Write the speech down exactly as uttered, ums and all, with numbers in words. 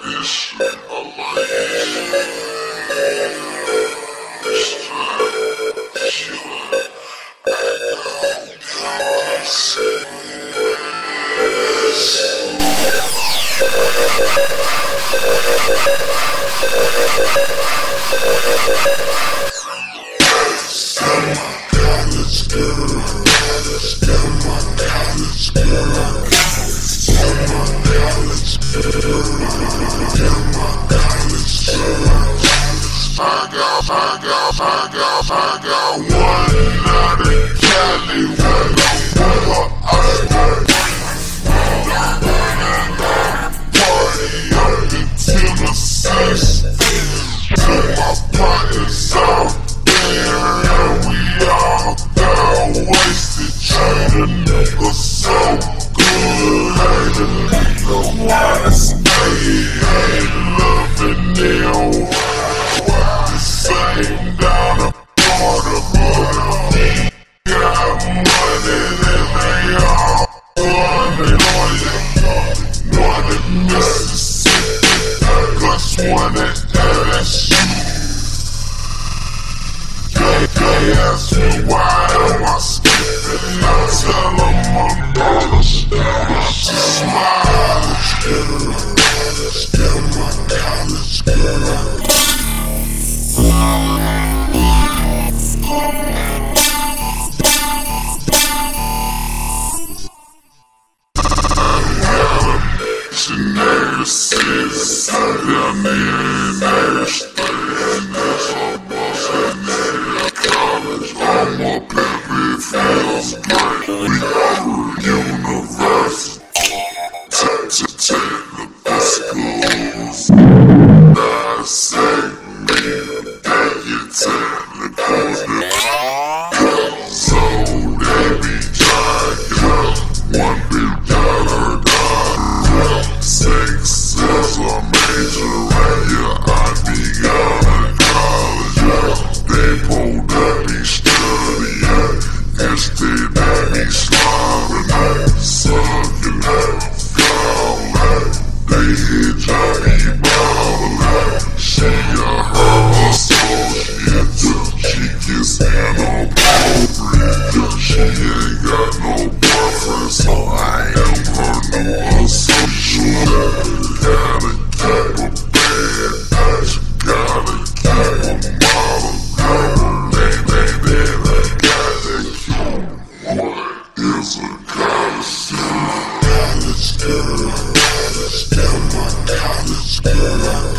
this shit, I like this shit. Shit. College girl, college girl, my college girl, my college girl, my college girl. I got, I got, I got, I got one night in Cali when I'm with her iPad. Party up in Tennessee, till my partners out there, and we all down wasted. Treat a nigga so good, ain't a nigga wanna stay, ain't loving them. The same down a border, but we got money, then they all wanted on it. One in Mississippi, plus one at L S U. They, they ask me why am I skipping, I tell them I'm not just smile. Still my college girl. Niggas down there in their state, and that's all boss and they're college. I'm up if it feels great. We are university, technical schools. I say me, that you technical. So they be trying one big dollar dollar. Six is a major, and yeah, I be out of college. They pulled up, be studying. Instead, they be slobbing, sucking up, falling. They hit Johnny Ballin'. She a her associate. She gets inappropriate. She ain't got no boyfriend, so I am her new associate. Gotta keep a bad bitch, gotta keep a model girl. They, they, they, they gotta keep what is a college girl. College girl, college girl, my college girl.